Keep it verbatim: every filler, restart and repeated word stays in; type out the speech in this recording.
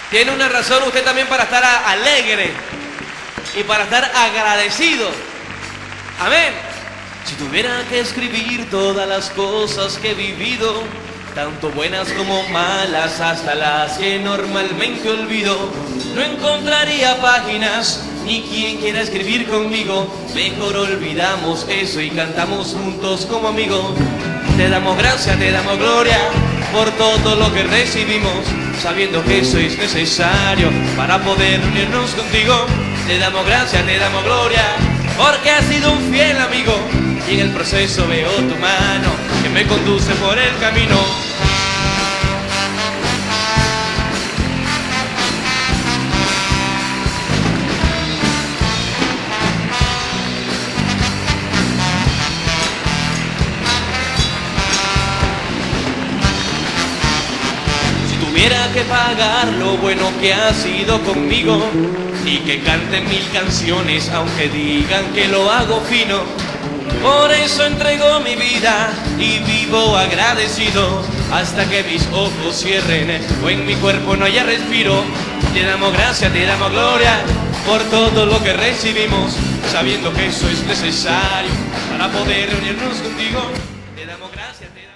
Tiene una razón usted también para estar a- alegre y para estar agradecido. Amén. Si tuviera que escribir todas las cosas que he vivido, tanto buenas como malas, hasta las que normalmente olvido, no encontraría páginas ni quien quiera escribir conmigo. Mejor olvidamos eso y cantamos juntos como amigos. Te damos gracias, te damos gloria por todo lo que recibimos, sabiendo que eso es necesario para poder unirnos contigo. Te damos gracias, te damos gloria, porque has sido un fiel amigo, y en el proceso veo tu mano que me conduce por el camino. Tuviera que pagar lo bueno que has sido conmigo, y que canten mil canciones aunque digan que lo hago fino. Por eso entrego mi vida y vivo agradecido hasta que mis ojos cierren o en mi cuerpo no haya respiro. Te damos gracias, te damos gloria por todo lo que recibimos, sabiendo que eso es necesario para poder reunirnos contigo. Te damos gracias, te damos